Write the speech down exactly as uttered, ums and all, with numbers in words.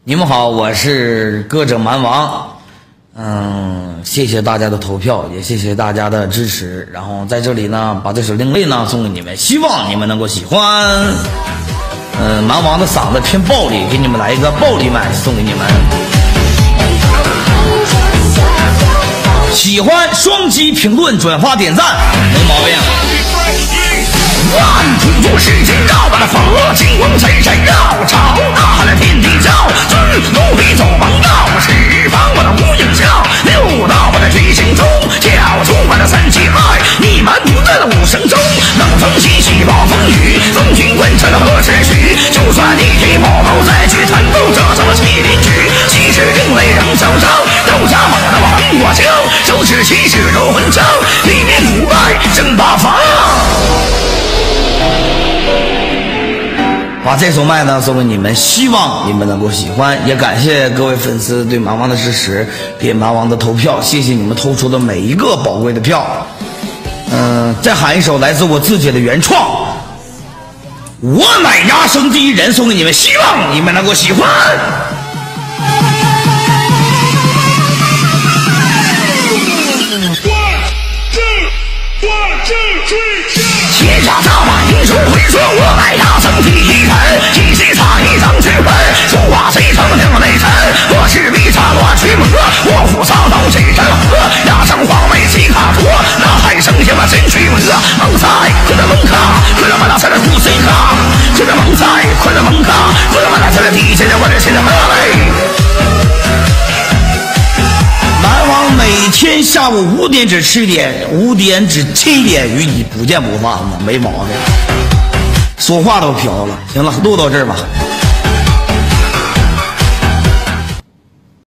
你们好，我是歌者蛮王。嗯，谢谢大家的投票，也谢谢大家的支持。然后在这里呢，把这首《另类》呢送给你们，希望你们能够喜欢。嗯，蛮王的嗓子偏暴力，给你们来一个暴力麦送给你们。喜欢双击评论、转发、点赞，没毛病。万土主世间绕，把那佛金光闪闪绕，朝呐喊了天地叫，尊奴婢走王道，十方我的无影笑，六道我的追行中，教出我的三界外，你们不在了五神中，冷风习习暴风雨，风军贯彻了何时许？就算你给宝宝再去弹奏这什么麒麟曲，其实另类仍嚣张，肉夹猛的王我将，手持骑士柔魂枪，里面腐败争八方。把这首麦呢送给你们，希望你们能够喜欢，也感谢各位粉丝对蛮王的支持，给蛮王的投票，谢谢你们投出的每一个宝贵的票。嗯、呃，再喊一首来自我自己的原创，我乃压声第一人，送给你们，希望你们能够喜欢。天下大马英雄会说，我乃大圣第一人，一息差一张之魂，说话谁成另类神？我是必杀乱驱魔，卧虎骚刀谁人和？压上皇位齐卡托，那还剩下了真驱魔。蒙在快乐蒙卡，快乐马拉才能不谁卡？快乐蒙在快乐蒙卡，快乐马拉才能体现在我的心的马尾。蛮王每天下午五点至七点，五点至七点与你不见不散的，没毛病。说话都飘了。行了，录到这儿吧。